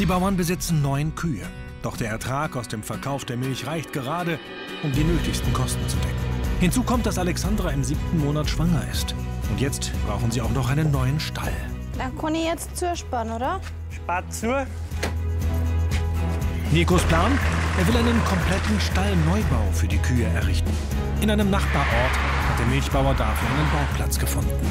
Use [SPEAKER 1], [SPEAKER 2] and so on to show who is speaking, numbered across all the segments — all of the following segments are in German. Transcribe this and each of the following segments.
[SPEAKER 1] Die Bauern besitzen 9 Kühe. Doch der Ertrag aus dem Verkauf der Milch reicht gerade, um die nötigsten Kosten zu decken. Hinzu kommt, dass Alexandra im 7. Monat schwanger ist. Und jetzt brauchen sie auch noch einen neuen Stall.
[SPEAKER 2] Dann kann ich jetzt zuspannen, oder?
[SPEAKER 3] Spart zu.
[SPEAKER 1] Nikos Plan? Er will einen kompletten Stallneubau für die Kühe errichten. In einem Nachbarort hat der Milchbauer dafür einen Bauplatz gefunden.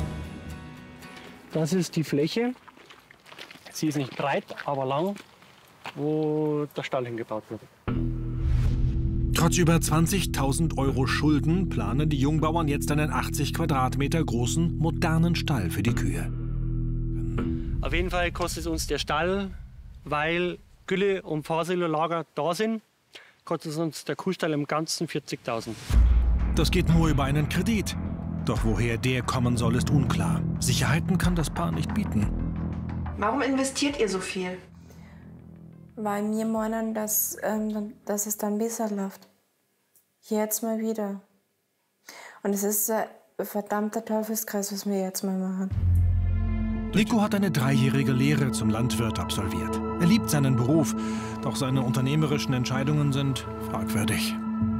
[SPEAKER 3] Das ist die Fläche. Sie ist nicht breit, aber lang, wo der Stall hingebaut wird.
[SPEAKER 1] Trotz über 20.000 € Schulden planen die Jungbauern jetzt einen 80 Quadratmeter großen, modernen Stall für die Kühe.
[SPEAKER 3] Auf jeden Fall kostet uns der Stall, weil Gülle und Fahrsilolager da sind, kostet uns der Kuhstall im Ganzen 40.000.
[SPEAKER 1] Das geht nur über einen Kredit. Doch woher der kommen soll, ist unklar. Sicherheiten kann das Paar nicht bieten.
[SPEAKER 4] Warum investiert ihr so viel?
[SPEAKER 2] Weil wir meinen, dass es dann besser läuft. Jetzt mal wieder. Und es ist ein verdammter Teufelskreis, was wir jetzt mal machen.
[SPEAKER 1] Nico hat eine 3-jährige Lehre zum Landwirt absolviert. Er liebt seinen Beruf, doch seine unternehmerischen Entscheidungen sind fragwürdig.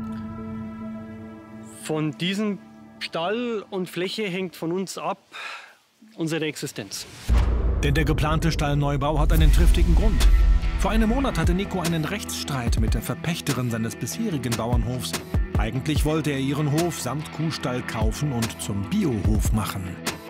[SPEAKER 3] Von diesem Stall und Fläche hängt von uns ab unsere Existenz.
[SPEAKER 1] Denn der geplante Stallneubau hat einen triftigen Grund. Vor einem Monat hatte Nico einen Rechtsstreit mit der Verpächterin seines bisherigen Bauernhofs. Eigentlich wollte er ihren Hof samt Kuhstall kaufen und zum Biohof machen.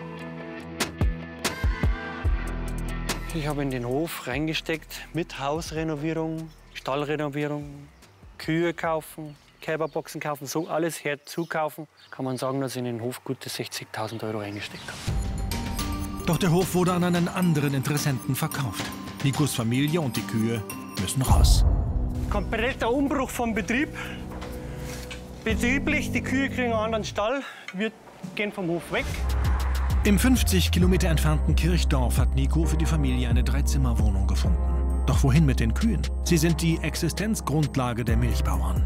[SPEAKER 3] Ich habe in den Hof reingesteckt mit Hausrenovierung, Stallrenovierung, Kühe kaufen, Kälberboxen kaufen, so alles herzukaufen. Kann man sagen, dass ich in den Hof gute 60.000 € reingesteckt habe.
[SPEAKER 1] Doch der Hof wurde an einen anderen Interessenten verkauft. Nikos Familie und die Kühe müssen raus.
[SPEAKER 3] Kompletter Umbruch vom Betrieb. Betrieblich, die Kühe kriegen einen anderen Stall, wir gehen vom Hof weg.
[SPEAKER 1] Im 50 Kilometer entfernten Kirchdorf hat Nico für die Familie eine 3-Zimmer-Wohnung gefunden. Doch wohin mit den Kühen? Sie sind die Existenzgrundlage der Milchbauern.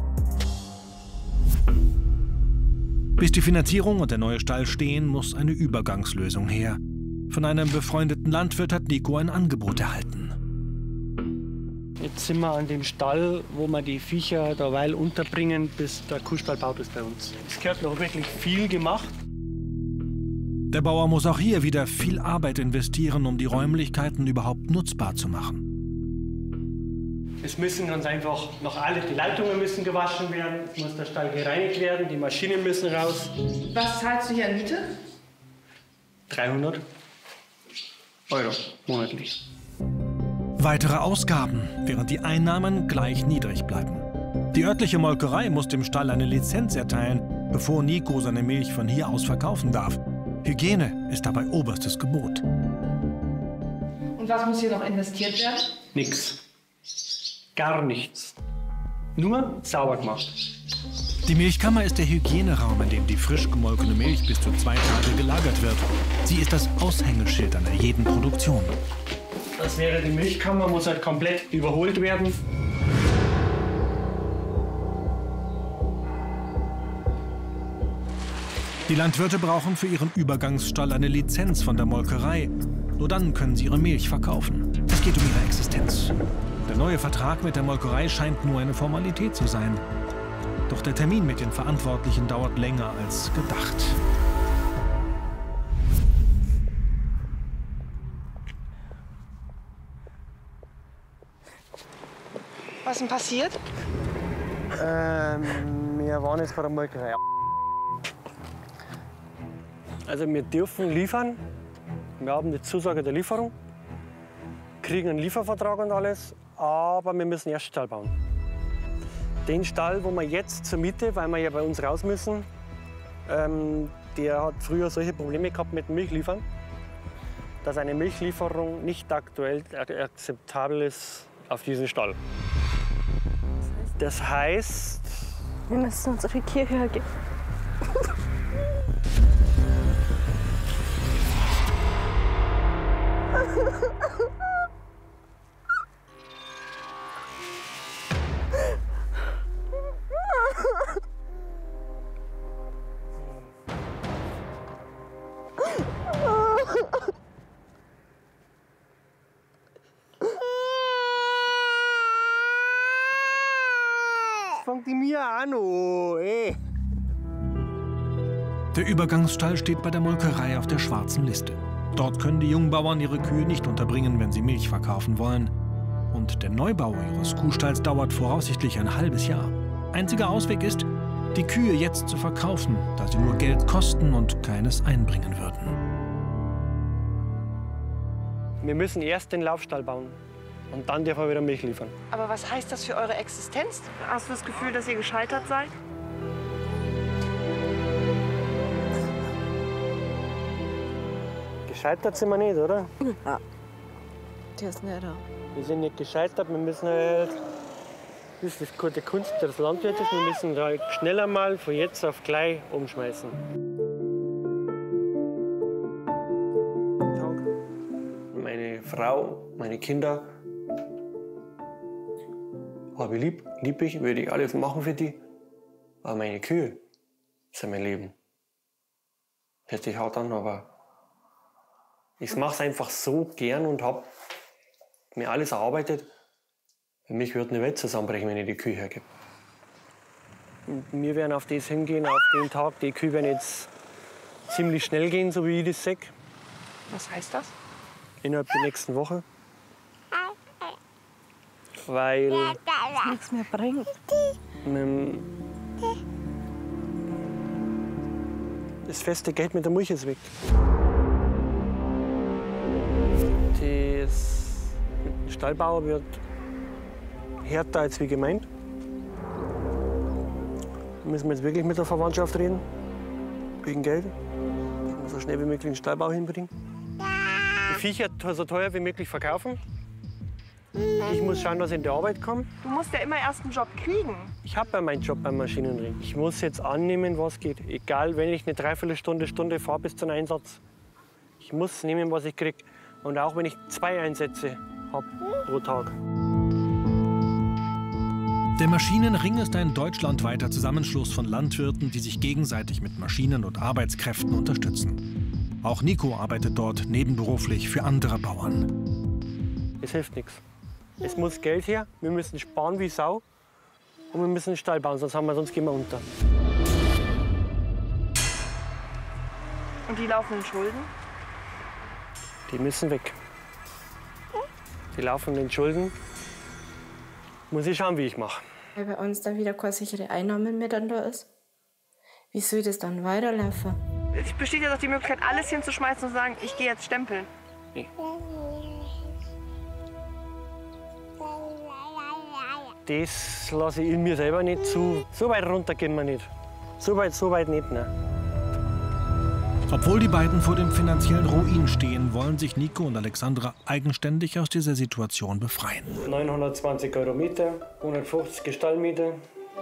[SPEAKER 1] Bis die Finanzierung und der neue Stall stehen, muss eine Übergangslösung her. Von einem befreundeten Landwirt hat Nico ein Angebot erhalten.
[SPEAKER 3] Jetzt sind wir an dem Stall, wo wir die Viecher derweil unterbringen, bis der Kuhstall baut ist bei uns. Es gehört noch wirklich viel gemacht.
[SPEAKER 1] Der Bauer muss auch hier wieder viel Arbeit investieren, um die Räumlichkeiten überhaupt nutzbar zu machen.
[SPEAKER 3] Es müssen ganz einfach noch die Leitungen müssen gewaschen werden, es muss der Stall gereinigt werden, die Maschinen müssen raus.
[SPEAKER 4] Was zahlst du hier an Miete?
[SPEAKER 3] 300 € monatlich.
[SPEAKER 1] Weitere Ausgaben, während die Einnahmen gleich niedrig bleiben. Die örtliche Molkerei muss dem Stall eine Lizenz erteilen, bevor Nico seine Milch von hier aus verkaufen darf. Hygiene ist dabei oberstes Gebot.
[SPEAKER 4] Und was muss hier noch investiert werden?
[SPEAKER 3] Nix. Gar nichts. Nur sauber gemacht.
[SPEAKER 1] Die Milchkammer ist der Hygieneraum, in dem die frisch gemolkene Milch bis zu 2 Tage gelagert wird. Sie ist das Aushängeschild einer jeden Produktion.
[SPEAKER 3] Das wäre die Milchkammer, muss halt komplett überholt werden.
[SPEAKER 1] Die Landwirte brauchen für ihren Übergangsstall eine Lizenz von der Molkerei. Nur dann können sie ihre Milch verkaufen. Es geht um ihre Existenz. Der neue Vertrag mit der Molkerei scheint nur eine Formalität zu sein. Doch der Termin mit den Verantwortlichen dauert länger als gedacht.
[SPEAKER 4] Was ist denn passiert?
[SPEAKER 3] Wir waren jetzt bei der Molkerei. Also wir dürfen liefern. Wir haben die Zusage der Lieferung, kriegen einen Liefervertrag und alles, aber wir müssen erst Stall bauen. Den Stall, wo wir jetzt zur Miete, weil wir ja bei uns raus müssen, der hat früher solche Probleme gehabt mit dem Milchliefern, dass eine Milchlieferung nicht aktuell akzeptabel ist auf diesen Stall. Das heißt...
[SPEAKER 2] Wir müssen unsere Kirche gehen.
[SPEAKER 3] fangt die mir auch noch an, ey.
[SPEAKER 1] Der Übergangsstall steht bei der Molkerei auf der schwarzen Liste. Dort können die Jungbauern ihre Kühe nicht unterbringen, wenn sie Milch verkaufen wollen. Und der Neubau ihres Kuhstalls dauert voraussichtlich ein halbes Jahr. Einziger Ausweg ist, die Kühe jetzt zu verkaufen, da sie nur Geld kosten und keines einbringen würden.
[SPEAKER 3] Wir müssen erst den Laufstall bauen und dann dürfen wir wieder Milch liefern.
[SPEAKER 5] Aber was heißt das für eure Existenz? Hast du das Gefühl, dass ihr gescheitert seid?
[SPEAKER 3] Gescheitert sind wir nicht, oder?
[SPEAKER 5] Ja. Der ist nicht da.
[SPEAKER 3] Wir sind nicht gescheitert, wir müssen halt, das ist die gute Kunst des Landwirtes, wir müssen halt schneller mal von jetzt auf gleich umschmeißen. Meine Frau, meine Kinder habe ich lieb ich, würde ich alles machen für die. Aber meine Kühe sind mein Leben. Hört sich hart an, aber ich mache es einfach so gern und habe mir alles erarbeitet. Für mich wird eine Welt zusammenbrechen, wenn ich die Kühe hergebe. Wir werden auf das hingehen, auf den Tag. Die Kühe werden jetzt ziemlich schnell gehen, so wie ich das sehe.
[SPEAKER 5] Was heißt das?
[SPEAKER 3] Innerhalb der nächsten Woche. Weil
[SPEAKER 5] Das nichts mehr bringt.
[SPEAKER 3] Das feste Geld mit der Milch ist weg. Der Stallbauer wird härter als wie gemeint. Da müssen wir jetzt wirklich mit der Verwandtschaft reden. Wegen Geld. Ich muss so schnell wie möglich den Stallbau hinbringen. Die Viecher so teuer wie möglich verkaufen. Ich muss schauen, dass ich in die Arbeit komme.
[SPEAKER 5] Du musst ja immer erst einen Job kriegen.
[SPEAKER 3] Ich habe ja meinen Job beim Maschinenring. Ich muss jetzt annehmen, was geht. Egal, wenn ich eine Dreiviertelstunde fahre bis zum Einsatz. Ich muss nehmen, was ich kriege. Und auch wenn ich 2 Einsätze habe pro Tag.
[SPEAKER 1] Der Maschinenring ist ein deutschlandweiter Zusammenschluss von Landwirten, die sich gegenseitig mit Maschinen und Arbeitskräften unterstützen. Auch Nico arbeitet dort nebenberuflich für andere Bauern.
[SPEAKER 3] Es hilft nichts. Es muss Geld her, wir müssen sparen wie Sau und wir müssen einen Stall bauen, sonst gehen wir unter.
[SPEAKER 5] Und die laufenden Schulden?
[SPEAKER 3] Die müssen weg. Die laufenden Schulden muss ich schauen, wie ich mache.
[SPEAKER 2] Weil bei uns dann wieder keine sichere Einnahmen mehr dann da ist. Wie soll das dann weiterlaufen?
[SPEAKER 5] Es besteht ja doch die Möglichkeit, alles hinzuschmeißen und zu sagen, ich gehe jetzt stempeln.
[SPEAKER 3] Nee. Das lasse ich in mir selber nicht zu. So weit runter gehen wir nicht. So weit nicht, ne.
[SPEAKER 1] Obwohl die beiden vor dem finanziellen Ruin stehen, wollen sich Nico und Alexandra eigenständig aus dieser Situation befreien.
[SPEAKER 3] 920 € Miete, 150 Stallmiete.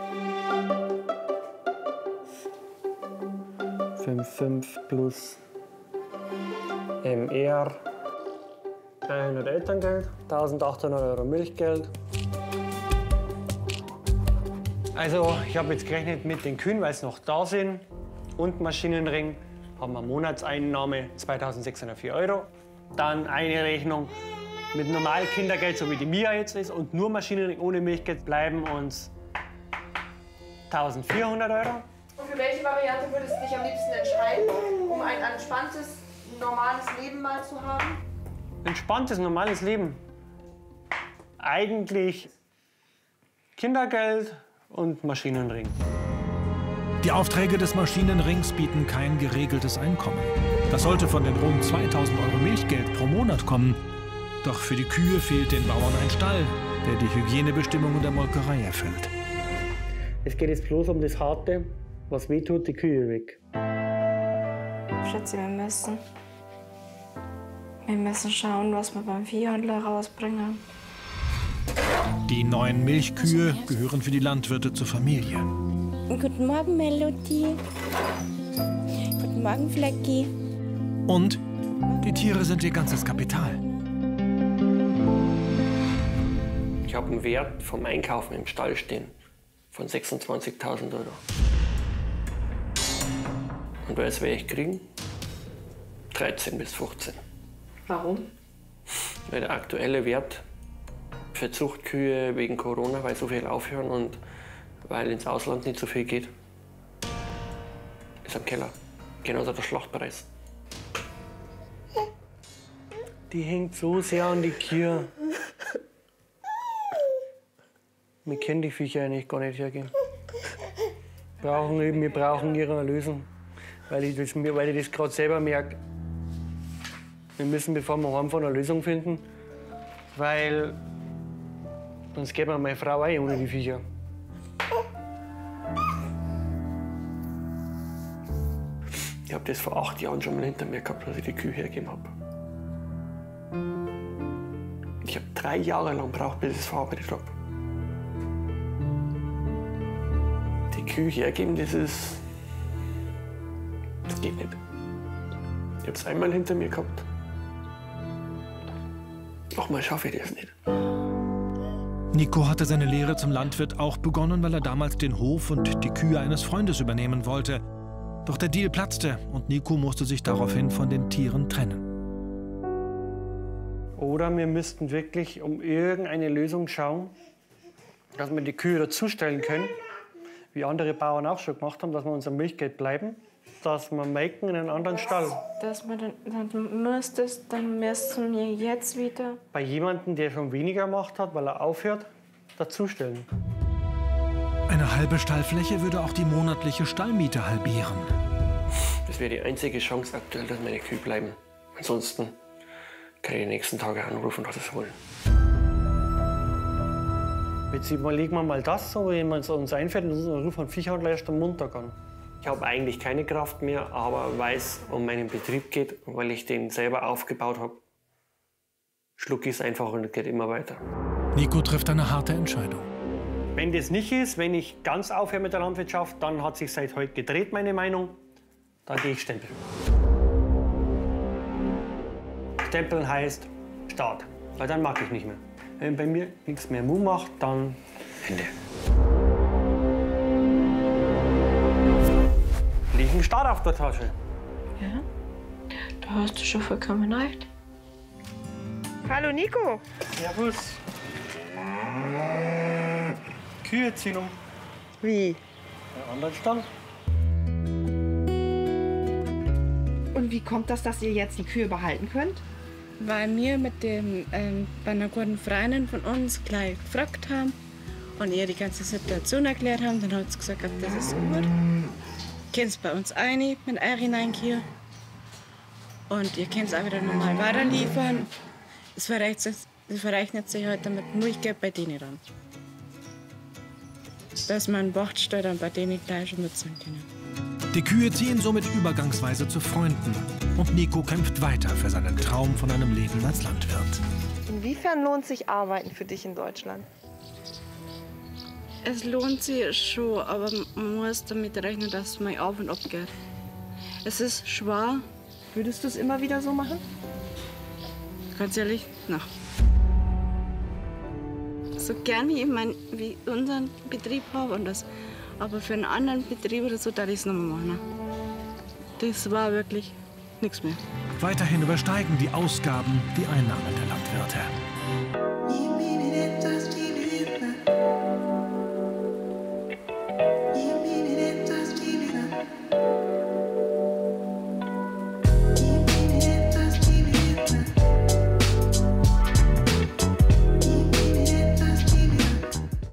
[SPEAKER 3] 5,5 plus MR. 300 Elterngeld, 1.800 € Milchgeld. Also, ich habe jetzt gerechnet mit den Kühen, weil sie noch da sind, und Maschinenring. Haben wir Monatseinnahme 2.604 €. Dann eine Rechnung mit normalem Kindergeld, so wie die Mia jetzt ist, und nur Maschinenring ohne Milchgeld bleiben uns 1.400 €.
[SPEAKER 4] Und für welche Variante würdest du dich am liebsten entscheiden, um ein entspanntes, normales Leben mal zu haben?
[SPEAKER 3] Entspanntes, normales Leben. Eigentlich Kindergeld und Maschinenring.
[SPEAKER 1] Die Aufträge des Maschinenrings bieten kein geregeltes Einkommen. Das sollte von den rund 2.000 € Milchgeld pro Monat kommen. Doch für die Kühe fehlt den Bauern ein Stall, der die Hygienebestimmungen der Molkerei erfüllt.
[SPEAKER 3] Es geht jetzt bloß um das Harte, was wehtut, die Kühe weg.
[SPEAKER 2] Schätze, wir müssen schauen, was wir beim Viehhandler rausbringen.
[SPEAKER 1] Die 9 Milchkühe gehören für die Landwirte zur Familie.
[SPEAKER 2] Guten Morgen, Melodie. Guten Morgen, Flecki.
[SPEAKER 1] Und die Tiere sind ihr ganzes Kapital.
[SPEAKER 3] Ich habe einen Wert vom Einkaufen im Stall stehen von 26.000 €. Und weißt du, wer ich kriegen? 13 bis 15.
[SPEAKER 4] Warum?
[SPEAKER 3] Weil der aktuelle Wert für Zuchtkühe wegen Corona, weil so viel aufhören und weil ins Ausland nicht so viel geht. Ist am Keller, genauso der Schlachtpreis. Die hängt so sehr an die Kühe. Wir können die Viecher eigentlich gar nicht hergeben. Wir brauchen ihre Lösung, weil ich das gerade selber merke. Wir müssen, bevor wir heimfahren, eine Lösung finden, weil sonst geht mir meine Frau ein ohne die Viecher. Ich habe das vor 8 Jahren schon mal hinter mir gehabt, dass ich die Kühe hergegeben habe. Ich habe 3 Jahre lang gebraucht, bis ich es verarbeitet habe. Die Kühe hergeben, das geht nicht. Ich habe es einmal hinter mir gehabt. Nochmal schaffe ich das nicht.
[SPEAKER 1] Nico hatte seine Lehre zum Landwirt auch begonnen, weil er damals den Hof und die Kühe eines Freundes übernehmen wollte. Doch der Deal platzte und Nico musste sich daraufhin von den Tieren trennen.
[SPEAKER 3] Oder wir müssten wirklich um irgendeine Lösung schauen, dass wir die Kühe dazustellen können, wie andere Bauern auch schon gemacht haben, dass wir unser Milchgeld bleiben, dass wir melken in einen anderen Stall.
[SPEAKER 2] Dass man dann müssen wir jetzt wieder...
[SPEAKER 3] Bei jemandem, der schon weniger gemacht hat, weil er aufhört, dazustellen.
[SPEAKER 1] Eine halbe Stallfläche würde auch die monatliche Stallmiete halbieren.
[SPEAKER 3] Das wäre die einzige Chance aktuell, dass meine Kühe bleiben. Ansonsten kann ich die nächsten Tage anrufen, dass sie es wollen. Jetzt überlegen wir mal das, so, wenn es uns einfällt, und rufen einen Viehhandler erst am Montag an. Ich habe eigentlich keine Kraft mehr, aber weil es um meinen Betrieb geht, weil ich den selber aufgebaut habe, schlucke ich es einfach und es geht immer weiter.
[SPEAKER 1] Nico trifft eine harte Entscheidung.
[SPEAKER 3] Wenn das nicht ist, wenn ich ganz aufhöre mit der Landwirtschaft, dann hat sich seit heute gedreht, meine Meinung. Dann gehe ich stempeln. Stempeln heißt Start, weil dann mag ich nicht mehr. Wenn bei mir nichts mehr Muh macht, dann Ende. Liegt ein Start auf der Tasche.
[SPEAKER 2] Ja, da hast du schon vollkommen recht.
[SPEAKER 5] Hallo Nico.
[SPEAKER 3] Servus. Kühe ziehen um.
[SPEAKER 5] Wie?
[SPEAKER 3] Einen anderen Stand.
[SPEAKER 5] Und wie kommt das, dass ihr jetzt die Kühe behalten könnt?
[SPEAKER 2] Weil wir mit dem, bei einer guten Freundin von uns gleich gefragt haben und ihr die ganze Situation erklärt haben, dann hat sie gesagt, das ist gut. Ihr könnt bei uns ein mit euren 9 Kühe und ihr könnt es auch wieder normal weiterliefern. Es verrechnet sich heute mit Milchgeld bei denen dann. Dass man Wachtstelle dann bei denen gleich schon nutzen kann.
[SPEAKER 1] Die Kühe ziehen somit übergangsweise zu Freunden. Und Nico kämpft weiter für seinen Traum von einem Leben als Landwirt.
[SPEAKER 5] Inwiefern lohnt sich Arbeiten für dich in Deutschland?
[SPEAKER 2] Es lohnt sich schon, aber man muss damit rechnen, dass man auf und ab geht. Es ist schwer.
[SPEAKER 5] Würdest du es immer wieder so machen?
[SPEAKER 2] Ganz ehrlich, nein. So gern wie wie unseren Betrieb habe und das, aber für einen anderen Betrieb oder so, da ich es noch mal machen. Das war wirklich nichts mehr.
[SPEAKER 1] Weiterhin übersteigen die Ausgaben die Einnahmen der Landwirte.